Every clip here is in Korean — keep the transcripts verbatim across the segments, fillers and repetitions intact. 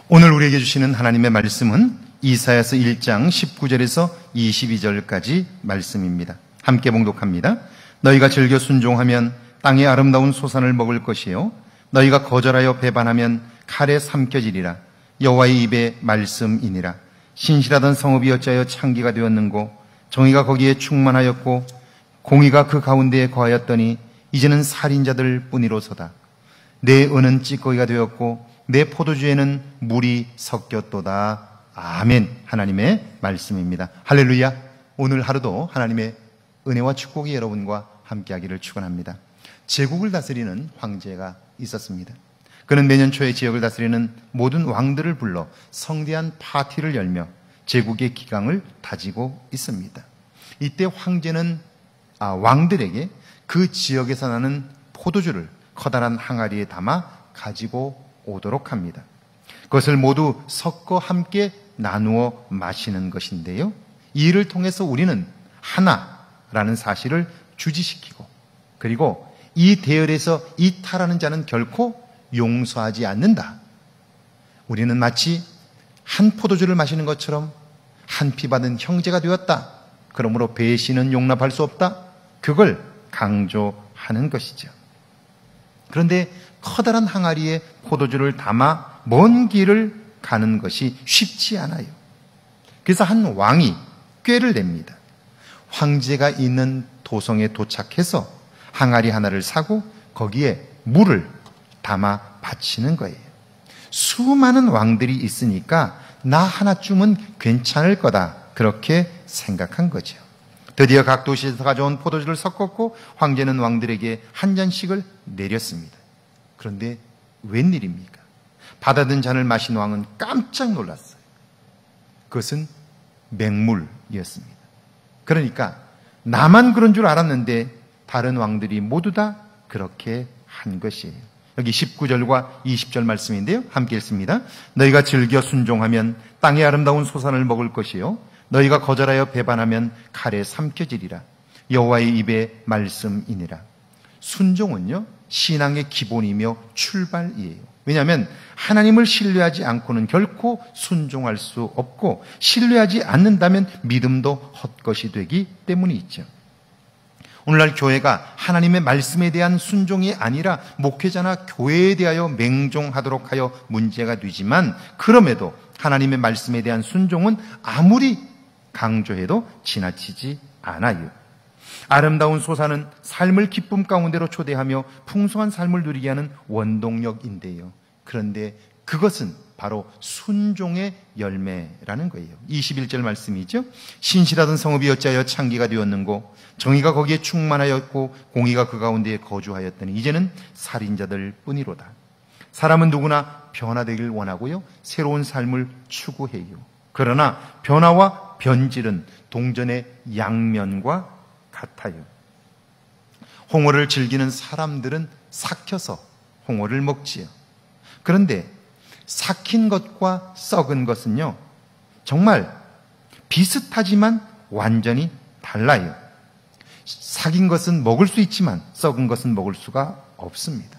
오늘 우리에게 주시는 하나님의 말씀은 이사야서 일 장 십구 절에서 이십이 절까지 말씀입니다. 함께 봉독합니다. 너희가 즐겨 순종하면 땅의 아름다운 소산을 먹을 것이요 너희가 거절하여 배반하면 칼에 삼켜지리라. 여호와의 입의 말씀이니라. 신실하던 성읍이 어찌하여 창기가 되었는고 정의가 거기에 충만하였고 공의가 그 가운데에 거하였더니 이제는 살인자들 뿐이로소다. 내 은은 찌꺼기가 되었고 내 포도주에는 물이 섞였도다. 아멘. 하나님의 말씀입니다. 할렐루야. 오늘 하루도 하나님의 은혜와 축복이 여러분과 함께하기를 축원합니다. 제국을 다스리는 황제가 있었습니다. 그는 매년 초에 지역을 다스리는 모든 왕들을 불러 성대한 파티를 열며 제국의 기강을 다지고 있습니다. 이때 황제는 아, 왕들에게 그 지역에서 나는 포도주를 커다란 항아리에 담아 가지고 오도록 합니다. 그것을 모두 섞어 함께 나누어 마시는 것인데요. 이 일을 통해서 우리는 하나라는 사실을 주지시키고 그리고 이 대열에서 이탈하는 자는 결코 용서하지 않는다. 우리는 마치 한 포도주를 마시는 것처럼 한 피 받은 형제가 되었다. 그러므로 배신은 용납할 수 없다. 그걸 강조하는 것이죠. 그런데 커다란 항아리에 포도주를 담아 먼 길을 가는 것이 쉽지 않아요. 그래서 한 왕이 꾀를 냅니다. 황제가 있는 도성에 도착해서 항아리 하나를 사고 거기에 물을 담아 바치는 거예요. 수많은 왕들이 있으니까 나 하나쯤은 괜찮을 거다. 그렇게 생각한 거죠. 드디어 각 도시에서 가져온 포도주를 섞었고 황제는 왕들에게 한 잔씩을 내렸습니다. 그런데 웬일입니까? 받아든 잔을 마신 왕은 깜짝 놀랐어요. 그것은 맹물이었습니다. 그러니까 나만 그런 줄 알았는데 다른 왕들이 모두 다 그렇게 한 것이에요. 여기 십구 절과 이십 절 말씀인데요. 함께 읽습니다. 너희가 즐겨 순종하면 땅의 아름다운 소산을 먹을 것이요 너희가 거절하여 배반하면 칼에 삼켜지리라. 여호와의 입의 말씀이니라. 순종은요 신앙의 기본이며 출발이에요. 왜냐하면 하나님을 신뢰하지 않고는 결코 순종할 수 없고 신뢰하지 않는다면 믿음도 헛것이 되기 때문이 있죠. 오늘날 교회가 하나님의 말씀에 대한 순종이 아니라 목회자나 교회에 대하여 맹종하도록 하여 문제가 되지만 그럼에도 하나님의 말씀에 대한 순종은 아무리 강조해도 지나치지 않아요. 아름다운 소산은 삶을 기쁨 가운데로 초대하며 풍성한 삶을 누리게 하는 원동력인데요. 그런데 그것은 바로 순종의 열매라는 거예요. 이십일 절 말씀이죠. 신실하던 성읍이 어찌하여 창기가 되었는고 정의가 거기에 충만하였고 공의가 그 가운데에 거주하였더니 이제는 살인자들 뿐이로다. 사람은 누구나 변화되길 원하고요. 새로운 삶을 추구해요. 그러나 변화와 변질은 동전의 양면과 같아요. 홍어를 즐기는 사람들은 삭혀서 홍어를 먹지요. 그런데 삭힌 것과 썩은 것은요 정말 비슷하지만 완전히 달라요. 삭인 것은 먹을 수 있지만 썩은 것은 먹을 수가 없습니다.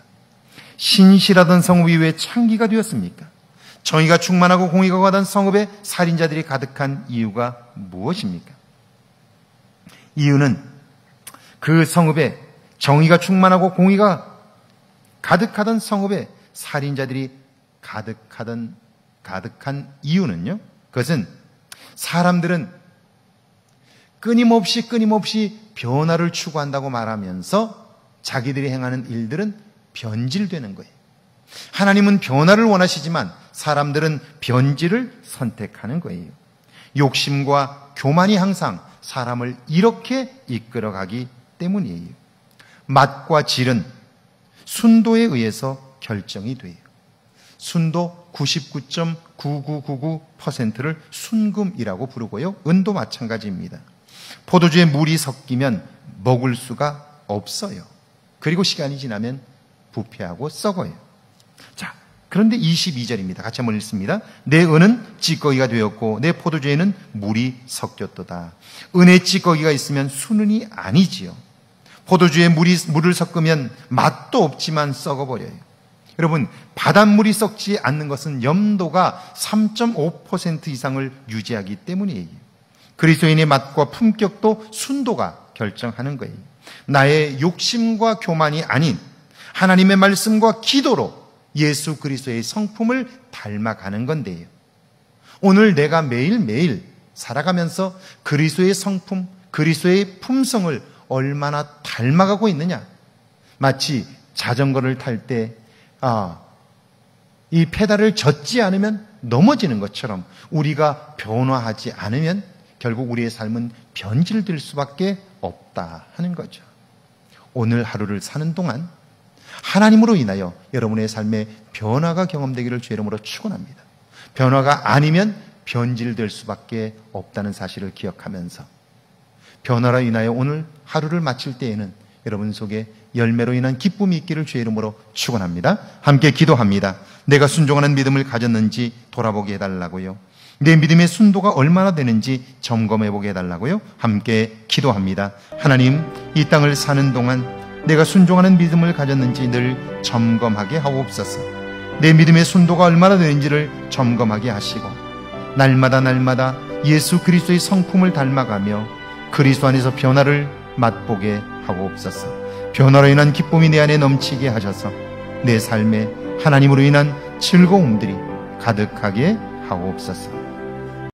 신실하던 성읍이 왜 창기가 되었습니까? 정의가 충만하고 공의가 거하던 성읍에 살인자들이 가득한 이유가 무엇입니까? 이유는 그 성읍에 정의가 충만하고 공의가 가득하던 성읍에 살인자들이 가득하던 가득한 이유는요. 그것은 사람들은 끊임없이 끊임없이 변화를 추구한다고 말하면서 자기들이 행하는 일들은 변질되는 거예요. 하나님은 변화를 원하시지만 사람들은 변질을 선택하는 거예요. 욕심과 교만이 항상 사람을 이렇게 이끌어가기 때문이에요. 맛과 질은 순도에 의해서 결정이 돼요. 순도 구십구 점 구구구구 퍼센트를 순금이라고 부르고요. 은도 마찬가지입니다. 포도주에 물이 섞이면 먹을 수가 없어요. 그리고 시간이 지나면 부패하고 썩어요. 자, 그런데 이십이 절입니다. 같이 한번 읽습니다. 내 은은 찌꺼기가 되었고 내 포도주에는 물이 섞였도다. 은에 찌꺼기가 있으면 순은이 아니지요. 포도주에 물이, 물을 섞으면 맛도 없지만 썩어버려요. 여러분, 바닷물이 썩지 않는 것은 염도가 삼 점 오 퍼센트 이상을 유지하기 때문이에요. 그리스도인의 맛과 품격도 순도가 결정하는 거예요. 나의 욕심과 교만이 아닌 하나님의 말씀과 기도로 예수 그리스도의 성품을 닮아가는 건데요. 오늘 내가 매일매일 살아가면서 그리스도의 성품, 그리스도의 품성을 얼마나 닮아가고 있느냐. 마치 자전거를 탈 때 아, 이 페달을 젓지 않으면 넘어지는 것처럼 우리가 변화하지 않으면 결국 우리의 삶은 변질될 수밖에 없다 하는 거죠. 오늘 하루를 사는 동안 하나님으로 인하여 여러분의 삶에 변화가 경험되기를 주의 이름으로 축원합니다. 변화가 아니면 변질될 수밖에 없다는 사실을 기억하면서 변화로 인하여 오늘 하루를 마칠 때에는 여러분 속에 열매로 인한 기쁨이 있기를 주의 이름으로 축원합니다. 함께 기도합니다. 내가 순종하는 믿음을 가졌는지 돌아보게 해달라고요. 내 믿음의 순도가 얼마나 되는지 점검해보게 해달라고요. 함께 기도합니다. 하나님, 이 땅을 사는 동안 내가 순종하는 믿음을 가졌는지 늘 점검하게 하옵소서. 내 믿음의 순도가 얼마나 되는지를 점검하게 하시고 날마다 날마다 예수 그리스도의 성품을 닮아가며 그리스도 안에서 변화를 맛보게 하옵소서. 변화로 인한 기쁨이 내 안에 넘치게 하셔서 내 삶에 하나님으로 인한 즐거움들이 가득하게 하옵소서.